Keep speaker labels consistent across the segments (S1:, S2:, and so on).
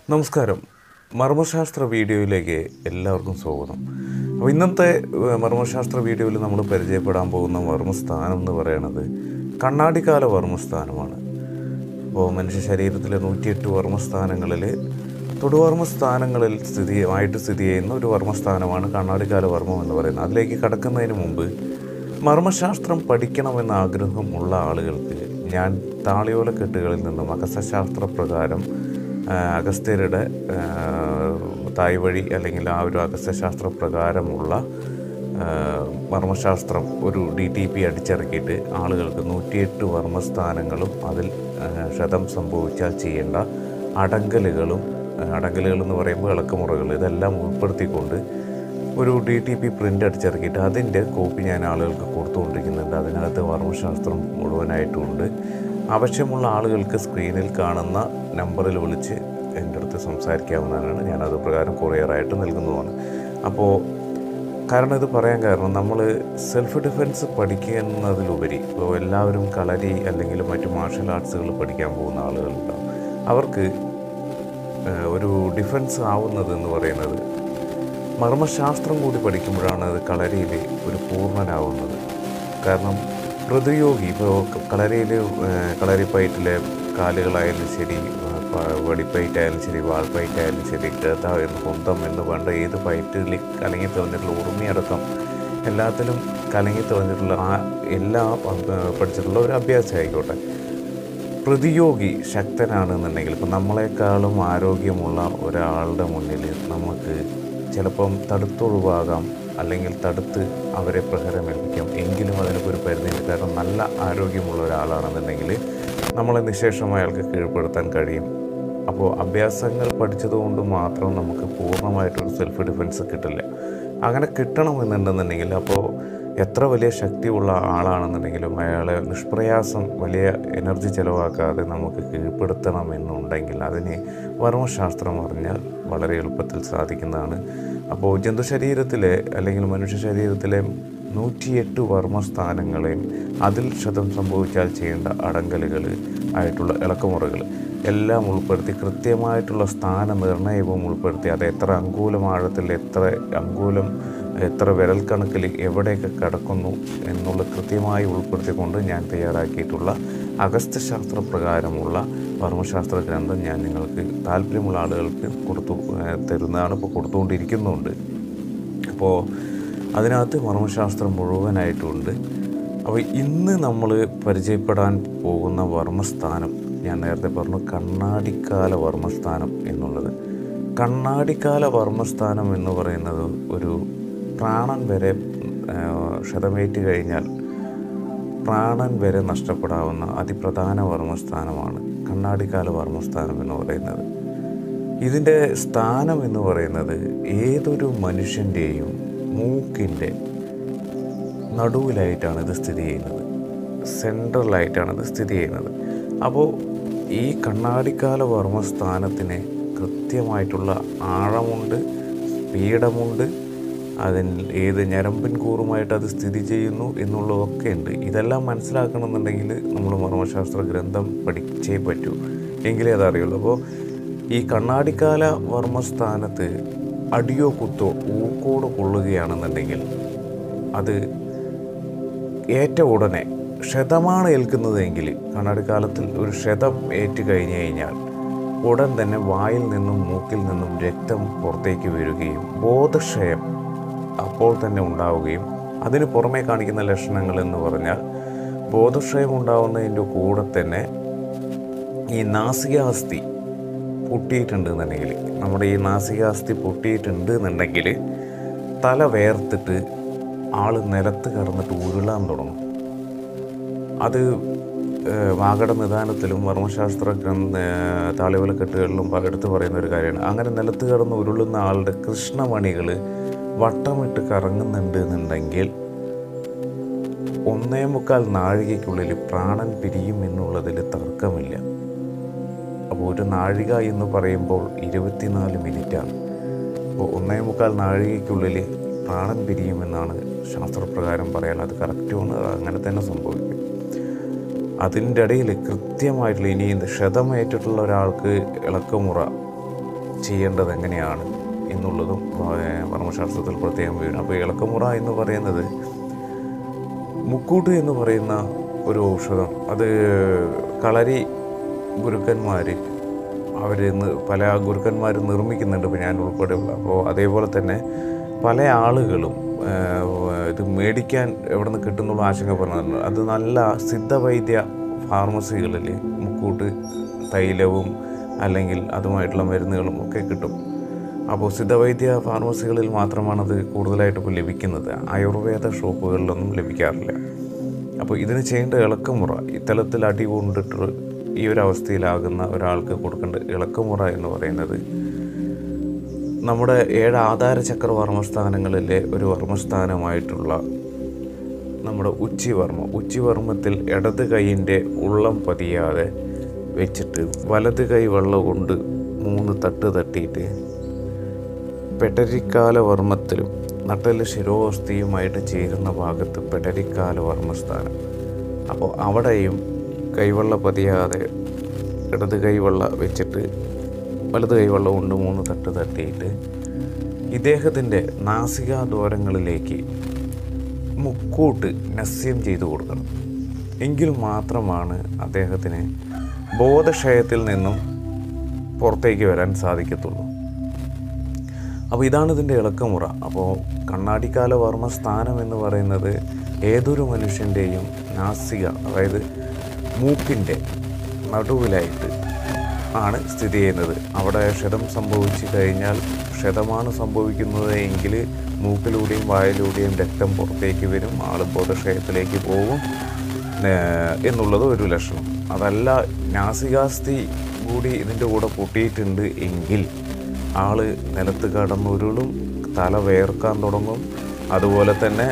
S1: നമസ്കാരം. മർമ്മശാസ്ത്ര വീഡിയോയിലേക്ക് എല്ലാവർക്കും സ്വാഗതം. അപ്പോൾ ഇന്നത്തെ മർമ്മശാസ്ത്ര വീഡിയോയിൽ നമ്മൾ പരിചയപ്പെടാൻ പോകുന്ന വർമ്മസ്ഥാനം എന്ന് പറയുന്നത് കണ്ണാടിക്കാല വർമ്മസ്ഥാനമാണ്. അപ്പോൾ മനുഷ്യ ശരീരത്തിലെ 108 വർമ്മസ്ഥാനങ്ങളിൽ തൊടുവർമ്മസ്ഥാനങ്ങളിൽ സ്ഥിതി ചെയ്യുന്ന ഒരു വർമ്മസ്ഥാനമാണ് കണ്ണാടിക്കാല വർമ്മം എന്ന് പറയുന്നത്. അതിലേക്ക് കടക്കുന്നതിന് മുമ്പ് മർമ്മശാസ്ത്രം പഠിക്കണമെന്ന ആഗ്രഹമുള്ള ആളുകൾക്ക് ഞാൻ താളിയോലക്കെട്ടുകളിൽ നിന്നും അഗസ്ത്യശാസ്ത്ര പ്രകാരം അഗസ്ത്യരുടെ തായ്വഴി അല്ലെങ്കിൽ ആ ഒരു അഗസ്ത്യശാസ്ത്ര പ്രകാരമുള്ള വർമ്മശാസ്ത്രം ഒരു DTP അടിച്ചിറക്കിയിട്ട് ആളുകൾക്ക് 108 വർമ്മസ്ഥാനങ്ങളും അതിൽ ക്ഷതം സംഭവിച്ചാൽ ചെയ്യേണ്ട അടങ്കലുകൾ എന്ന് പറയുമ്പോൾ ഇളക്കമുറകൾ ഇതെല്ലാം ഉൾപ്പെടുത്തിക്കൊണ്ട് ഒരു DTP പ്രിൻ്റ് അടിച്ചിറക്കിയിട്ട് അതിൻ്റെ കോപ്പി ഞാൻ ആളുകൾക്ക് കൊടുത്തുകൊണ്ടിരിക്കുന്നുണ്ട്. അതിനകത്ത് വർമ്മശാസ്ത്രം മുഴുവനായിട്ടുമുണ്ട്. ആവശ്യമുള്ള ആളുകൾക്ക് സ്ക്രീനിൽ കാണുന്ന നമ്പറിൽ വിളിച്ച് എൻ്റെ അടുത്ത് സംസാരിക്കാവുന്നതാണ്. ഞാനത് പ്രകാരം കൊറിയറായിട്ട് നൽകുന്നതാണ്. അപ്പോൾ കാരണം ഇത് പറയാൻ കാരണം നമ്മൾ സെൽഫ് ഡിഫെൻസ് പഠിക്കുന്നതിലുപരി ഇപ്പോൾ എല്ലാവരും കളരി അല്ലെങ്കിൽ മറ്റു മാർഷൽ ആർട്സുകൾ പഠിക്കാൻ പോകുന്ന ആളുകളുണ്ടാവും. അവർക്ക് ഒരു ഡിഫെൻസ് ആവുന്നത് എന്ന് പറയുന്നത് മർമ്മശാസ്ത്രം കൂടി പഠിക്കുമ്പോഴാണ് അത് കളരിയിൽ ഒരു പൂർണ്ണനാവുന്നത്. കാരണം പ്രതിയോഗി ഇപ്പോൾ കളരിപ്പയറ്റിലെ കാലുകളായാലും ശരി, വടിപ്പയറ്റായാലും ശരി, വാൾപ്പയറ്റായാലും ശരി, ഗത എന്ന് കുന്തം എന്ന് വേണ്ട ഏത് പയറ്റിൽ കലങ്ങി തെളിഞ്ഞിട്ടുള്ള ഉറുമിയടക്കം എല്ലാത്തിലും കലങ്ങി തെളിഞ്ഞിട്ടുള്ള പഠിച്ചിട്ടുള്ള ഒരു അഭ്യാസം ആയിക്കോട്ടെ. പ്രതിയോഗി ശക്തനാണെന്നുണ്ടെങ്കിൽ ഇപ്പം നമ്മളെക്കാളും ആരോഗ്യമുള്ള ഒരാളുടെ മുന്നിൽ നമുക്ക് ചിലപ്പം തടുത്തൊഴിവാകാം, അല്ലെങ്കിൽ തടുത്ത് അവരെ പ്രഹരമേൽപ്പിക്കാം. എങ്കിലും അതിനൊക്കെ ഒരു പരിധിയുണ്ട്. കാരണം നല്ല ആരോഗ്യമുള്ള ഒരാളാണെന്നുണ്ടെങ്കിൽ നമ്മളെ നിശേഷം അയാൾക്ക് കീഴ്പ്പെടുത്താൻ കഴിയും. അപ്പോൾ അഭ്യാസങ്ങൾ പഠിച്ചതുകൊണ്ട് മാത്രം നമുക്ക് പൂർണ്ണമായിട്ടൊരു സെൽഫ് ഡിഫെൻസ് കിട്ടില്ല. അങ്ങനെ കിട്ടണമെന്നുണ്ടെന്നുണ്ടെങ്കിൽ അപ്പോൾ എത്ര വലിയ ശക്തിയുള്ള ആളാണെന്നുണ്ടെങ്കിലും അയാളെ നിഷ്പ്രയാസം വലിയ എനർജി ചിലവാക്കാതെ നമുക്ക് കീഴ്പ്പെടുത്തണമെന്നുണ്ടെങ്കിൽ അതിന് വർമ്മശാസ്ത്രം അറിഞ്ഞാൽ വളരെ എളുപ്പത്തിൽ സാധിക്കുന്നതാണ്. അപ്പോൾ ജന്തുശരീരത്തിലെ അല്ലെങ്കിൽ മനുഷ്യ ശരീരത്തിലെ 108 വർമ്മസ്ഥാനങ്ങളെയും അതിൽ ക്ഷതം സംഭവിച്ചാൽ ചെയ്യേണ്ട അടങ്കലുകൾ ആയിട്ടുള്ള ഇളക്കമുറകൾ എല്ലാം ഉൾപ്പെടുത്തി കൃത്യമായിട്ടുള്ള സ്ഥാനനിർണയവും ഉൾപ്പെടുത്തി അത് എത്ര അങ്കുലം ആഴത്തിൽ എത്ര വിരൽ കണക്കിൽ എവിടെയൊക്കെ കിടക്കുന്നു എന്നുള്ള കൃത്യമായി ഉൾപ്പെടുത്തിക്കൊണ്ട് ഞാൻ തയ്യാറാക്കിയിട്ടുള്ള അഗസ്ത്യശാസ്ത്ര പ്രകാരമുള്ള വർമ്മശാസ്ത്ര ഗ്രന്ഥം ഞാൻ നിങ്ങൾക്ക് താല്പര്യമുള്ള ആളുകൾക്ക് തരുന്നതാണ്. ഇപ്പോൾ കൊടുത്തുകൊണ്ടിരിക്കുന്നുണ്ട്. അപ്പോൾ അതിനകത്ത് വർമ്മശാസ്ത്രം മുഴുവനായിട്ടുണ്ട്. അപ്പോൾ ഇന്ന് നമ്മൾ പരിചയപ്പെടാൻ പോകുന്ന വർമ്മസ്ഥാനം ഞാൻ നേരത്തെ പറഞ്ഞു കണ്ണാടിക്കാല വർമ്മസ്ഥാനം എന്നുള്ളത്. കണ്ണാടിക്കാല വർമ്മസ്ഥാനം എന്ന് പറയുന്നത് ഒരു പ്രാണൻ വരെ ക്ഷതമേറ്റ് കഴിഞ്ഞാൽ പ്രാണൻ വരെ നഷ്ടപ്പെടാവുന്ന അതിപ്രധാന വർമ്മസ്ഥാനമാണ് കണ്ണാടിക്കാല വർമ്മസ്ഥാനം എന്ന് പറയുന്നത്. ഇതിൻ്റെ സ്ഥാനം എന്ന് പറയുന്നത് ഏതൊരു മനുഷ്യൻ്റെയും മൂക്കിൻ്റെ നടുവിലായിട്ടാണ് ഇത് സ്ഥിതി ചെയ്യുന്നത്, സെൻട്രലായിട്ടാണ് ഇത് സ്ഥിതി ചെയ്യുന്നത്. അപ്പോൾ ഈ കണ്ണാടിക്കാല വർമ്മസ്ഥാനത്തിന് കൃത്യമായിട്ടുള്ള ആഴമുണ്ട്, പീഠമുണ്ട്, അതിൽ ഏത് ഞരമ്പിൻ കൂറുമായിട്ട് അത് സ്ഥിതി ചെയ്യുന്നു എന്നുള്ളതൊക്കെ ഉണ്ട്. ഇതെല്ലാം മനസ്സിലാക്കണമെന്നുണ്ടെങ്കിൽ നമ്മൾ മർമ്മശാസ്ത്ര ഗ്രന്ഥം പഠിച്ചേ പറ്റൂ, എങ്കിലേ അതറിയുള്ളൂ. അപ്പോൾ ഈ കണ്ണാടിക്കാല വർമ്മസ്ഥാനത്ത് അടിയോ കുത്തോ ഊക്കോട് കൊള്ളുകയാണെന്നുണ്ടെങ്കിൽ അത് ഏറ്റ ഉടനെ ക്ഷതമാണ് ഏൽക്കുന്നതെങ്കിൽ കണ്ണാടിക്കാലത്തിൽ ഒരു ക്ഷതം ഏറ്റ് കഴിഞ്ഞു കഴിഞ്ഞാൽ ഉടൻ തന്നെ വായിൽ നിന്നും മൂക്കിൽ നിന്നും രക്തം പുറത്തേക്ക് വീഴുകയും ബോധക്ഷയം അപ്പോൾ തന്നെ ഉണ്ടാവുകയും അതിന് പുറമേ കാണിക്കുന്ന ലക്ഷണങ്ങൾ എന്ന് പറഞ്ഞാൽ ബോധക്ഷയം ഉണ്ടാവുന്നതിൻ്റെ കൂടെ തന്നെ ഈ നാസികാസ്ഥി പൊട്ടിയിട്ടുണ്ട് എന്നുണ്ടെങ്കിൽ നമ്മുടെ ഈ നാസികാസ്ഥി പൊട്ടിയിട്ടുണ്ട് എന്നുണ്ടെങ്കിൽ തല വേർത്തിട്ട് ആൾ നിലത്ത് കിടന്നിട്ട് ഉരുളാൻ തുടങ്ങും. അത് വാഗട നിദാനത്തിലും വർമ്മശാസ്ത്ര താളിയോലക്കെട്ടുകളിലും എടുത്ത് പറയുന്ന ഒരു കാര്യമാണ്. അങ്ങനെ നിലത്ത് കിടന്ന് ഉരുളുന്ന ആളുടെ കൃഷ്ണമണികൾ വട്ടമിട്ട് കറങ്ങുന്നുണ്ട് എന്നുണ്ടെങ്കിൽ 1.25 നാഴികയ്ക്കുള്ളിൽ പ്രാണൻ പിരിയും എന്നുള്ളതിൽ തർക്കമില്ല. അപ്പോൾ ഒരു നാഴിക എന്ന് പറയുമ്പോൾ 24 മിനിറ്റാണ്. അപ്പോൾ 1.25 നാഴികയ്ക്കുള്ളിൽ പ്രാണൻ പിരിയുമെന്നാണ് ശാസ്ത്രപ്രകാരം പറയാൻ. അത് കറക്റ്റുമാണ്, അങ്ങനെ തന്നെ സംഭവിക്കും. അതിൻ്റെ ഇടയിൽ കൃത്യമായിട്ടുള്ള ഇനി ക്ഷതമേറ്റിട്ടുള്ള ഒരാൾക്ക് ഇളക്കമുറ ചെയ്യേണ്ടത് എങ്ങനെയാണ് എന്നുള്ളതും വർമ്മശാസ്ത്രത്തിൽ പ്രത്യേകം വിവരണം. അപ്പോൾ ഇളക്കമുറ എന്ന് പറയുന്നത് മുക്കൂട്ട് എന്ന് പറയുന്ന ഒരു ഔഷധം, അത് കളരി ഗുരുക്കന്മാർ പല ഗുരുക്കന്മാരും നിർമ്മിക്കുന്നുണ്ട്, ഇപ്പോൾ ഞാൻ ഉൾപ്പെടെയുള്ള. അപ്പോൾ അതേപോലെ തന്നെ പല ആളുകളും ഇത് മേടിക്കാൻ എവിടെ നിന്ന് കിട്ടുന്നുള്ള ആശങ്ക പറഞ്ഞിട്ടുണ്ട്. അത് നല്ല സിദ്ധവൈദ്യ ഫാർമസികളിൽ മുക്കൂട്ട് തൈലവും അല്ലെങ്കിൽ അതുമായിട്ടുള്ള മരുന്നുകളും ഒക്കെ കിട്ടും. അപ്പോൾ സിദ്ധവൈദ്യ ഫാർമസികളിൽ മാത്രമാണത് കൂടുതലായിട്ട് ഇപ്പോൾ ലഭിക്കുന്നത്. ആയുർവേദ ഷോപ്പുകളിലൊന്നും ലഭിക്കാറില്ല. അപ്പോൾ ഇതിന് ചെയ്യേണ്ട ഇളക്കമുറ, ഇത്തരത്തിൽ അടി കൊണ്ടിട്ട് ഈ ഒരു അവസ്ഥയിലാകുന്ന ഒരാൾക്ക് കൊടുക്കേണ്ട ഇളക്കമുറ എന്ന് പറയുന്നത് നമ്മുടെ 7 ആധാരചക്ര വർമ്മസ്ഥാനങ്ങളിലെ ഒരു വർമ്മസ്ഥാനമായിട്ടുള്ള നമ്മുടെ ഉച്ചിവർമ്മത്തിൽ ഇടത് കൈയിൻ്റെ ഉള്ളം പതിയാതെ വെച്ചിട്ട് വലത് കൈ വെള്ളം കൊണ്ട് 3 തട്ട് തട്ടിയിട്ട് പെടരിക്കാല വർമ്മത്തിലും നട്ടെല്ല് ശിരോവസ്ഥയുമായിട്ട് ചേരുന്ന ഭാഗത്ത് പെടരിക്കാല വർമ്മസ്ഥാനം. അപ്പോൾ അവിടെയും കൈവെള്ള പതിയാതെ ഇടത് കൈവെള്ള വെച്ചിട്ട് വലത് കൈവെള്ളം കൊണ്ട് 3 തട്ട് തട്ടിയിട്ട് ഇദ്ദേഹത്തിൻ്റെ നാസികാദ്വാരങ്ങളിലേക്ക് മുക്കൂട്ട് നസ്യം ചെയ്തു കൊടുക്കണം. എങ്കിൽ മാത്രമാണ് അദ്ദേഹത്തിന് ബോധക്ഷയത്തിൽ നിന്നും പുറത്തേക്ക് വരാൻ സാധിക്കത്തുള്ളൂ. അപ്പോൾ ഇതാണ് ഇതിൻ്റെ ഇളക്കമുറ. അപ്പോൾ കണ്ണാടിക്കാല വർമ്മസ്ഥാനം എന്ന് പറയുന്നത് ഏതൊരു മനുഷ്യൻ്റെയും നാസിക, അതായത് മൂക്കിൻ്റെ നടുവിലായിട്ട് ആണ് സ്ഥിതി ചെയ്യുന്നത്. അവിടെ ക്ഷതം സംഭവിച്ചു കഴിഞ്ഞാൽ, ക്ഷതമാണ് സംഭവിക്കുന്നത് എങ്കിൽ മൂക്കിലൂടെയും വായിലൂടെയും രക്തം പുറത്തേക്ക് വരും, ആൾ ബോധക്ഷയത്തിലേക്ക് പോകും എന്നുള്ളത് ഒരു ലക്ഷണം. അതല്ല, നാസികാസ്ഥി കൂടി ഇതിൻ്റെ കൂടെ പൊട്ടിയിട്ടുണ്ട് എങ്കിൽ ആൾ നിലത്ത് കടന്നുരുളും, തല വേർക്കാൻ തുടങ്ങും. അതുപോലെ തന്നെ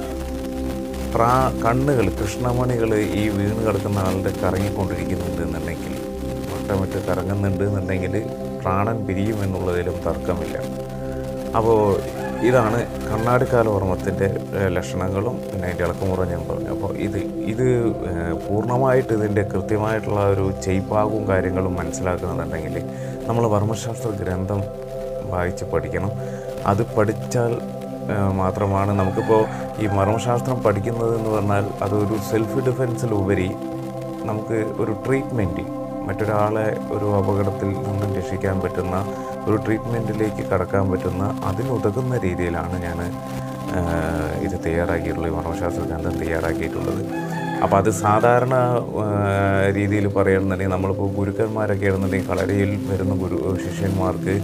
S1: കണ്ണുകൾ, കൃഷ്ണമണികൾ ഈ വീണ് കിടക്കുന്ന ആളുടെ കറങ്ങിക്കൊണ്ടിരിക്കുന്നുണ്ട് എന്നുണ്ടെങ്കിൽ, വട്ടമിട്ട് കറങ്ങുന്നുണ്ട് എന്നുണ്ടെങ്കിൽ പ്രാണൻ പിരിയുമെന്നുള്ളതിലും തർക്കമില്ല. അപ്പോൾ ഇതാണ് കണ്ണാടിക്കാല വർമ്മത്തിൻ്റെ ലക്ഷണങ്ങളും പിന്നെ അതിൻ്റെ ഇളക്കമുറ ഞാൻ പറഞ്ഞു. അപ്പോൾ ഇത് പൂർണ്ണമായിട്ട് ഇതിൻ്റെ കൃത്യമായിട്ടുള്ള ഒരു ചെയ്പ്പാകും കാര്യങ്ങളും മനസ്സിലാക്കണമെന്നുണ്ടെങ്കിൽ നമ്മൾ വർമ്മശാസ്ത്ര ഗ്രന്ഥം വായിച്ച് പഠിക്കണം. അത് പഠിച്ചാൽ മാത്രമാണ് നമുക്കിപ്പോൾ ഈ മർമ്മശാസ്ത്രം പഠിക്കുന്നത് എന്ന് പറഞ്ഞാൽ അതൊരു സെൽഫ് ഡിഫെൻസിലുപരി നമുക്ക് ഒരു ട്രീറ്റ്മെൻറ്റ്, മറ്റൊരാളെ ഒരു അപകടത്തിൽ നിന്നും രക്ഷിക്കാൻ പറ്റുന്ന ഒരു ട്രീറ്റ്മെൻറ്റിലേക്ക് കടക്കാൻ പറ്റുന്ന അതിനുതകുന്ന രീതിയിലാണ് ഞാൻ ഇത് തയ്യാറാക്കിയിട്ടുള്ളത്, ഈ മർമ്മശാസ്ത്ര ഗ്രന്ഥം തയ്യാറാക്കിയിട്ടുള്ളത്. അപ്പോൾ അത് സാധാരണ രീതിയിൽ പറയുകയാണെന്നുണ്ടെങ്കിൽ നമ്മളിപ്പോൾ ഗുരുക്കന്മാരൊക്കെ ആണെന്നുണ്ടെങ്കിൽ കളരിയിൽ വരുന്ന ശിഷ്യന്മാർക്ക്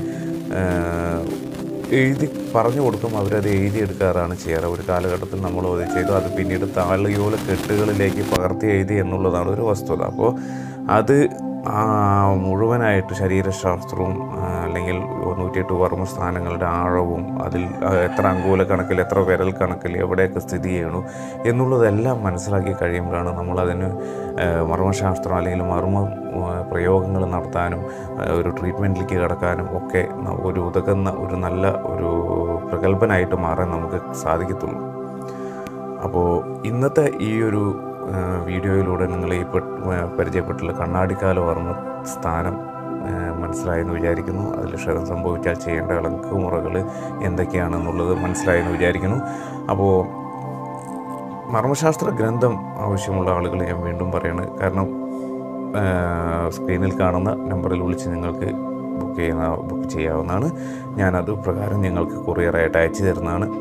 S1: എഴുതി പറഞ്ഞു കൊടുക്കും, അവരത് എഴുതിയെടുക്കാറാണ് ചെയ്യാറ്. ഒരു കാലഘട്ടത്തിൽ നമ്മൾ അത് ചെയ്തു, അത് പിന്നീട് താളിയോല കെട്ടുകളിലേക്ക് പകർത്തി എഴുതി എന്നുള്ളതാണ് ഒരു വസ്തുത. അപ്പോൾ അത് മുഴുവനായിട്ട് ശരീരശാസ്ത്രവും അല്ലെങ്കിൽ 108 വർമ്മസ്ഥാനങ്ങളുടെ ആഴവും അതിൽ എത്ര അങ്കുല കണക്കിൽ എത്ര വിരൽ കണക്കിൽ എവിടെയൊക്കെ സ്ഥിതി ചെയ്യണു എന്നുള്ളതെല്ലാം മനസ്സിലാക്കി കഴിയുമ്പോഴാണ് നമ്മളതിന് മർമ്മശാസ്ത്രം അല്ലെങ്കിൽ മർമ്മ പ്രയോഗങ്ങൾ നടത്താനും ഒരു ട്രീറ്റ്മെൻറ്റിലേക്ക് കടക്കാനും ഒക്കെ ഒരു ഉതകുന്ന ഒരു നല്ല ഒരു പ്രഗത്ഭനായിട്ട് മാറാൻ നമുക്ക് സാധിക്കത്തുള്ളൂ. അപ്പോൾ ഇന്നത്തെ ഈ ഒരു വീഡിയോയിലൂടെ നിങ്ങൾ ഈ പരിചയപ്പെട്ടുള്ള കണ്ണാടിക്കാല വർമ്മ സ്ഥാനം മനസ്സിലായെന്ന് വിചാരിക്കുന്നു. അതിൽ ക്ഷതം സംഭവിച്ചാൽ ചെയ്യേണ്ട ഇളക്കുമുറകൾ എന്തൊക്കെയാണെന്നുള്ളത് മനസ്സിലായെന്ന് വിചാരിക്കുന്നു. അപ്പോൾ മർമ്മശാസ്ത്ര ഗ്രന്ഥം ആവശ്യമുള്ള ആളുകൾ ഞാൻ വീണ്ടും പറയാണ്, കാരണം സ്ക്രീനിൽ കാണുന്ന നമ്പറിൽ വിളിച്ച് നിങ്ങൾക്ക് ബുക്ക് ചെയ്യാവുന്നതാണ്. ഞാനത് പ്രകാരം നിങ്ങൾക്ക് കൊറിയറായിട്ട് അയച്ചു തരുന്നതാണ്.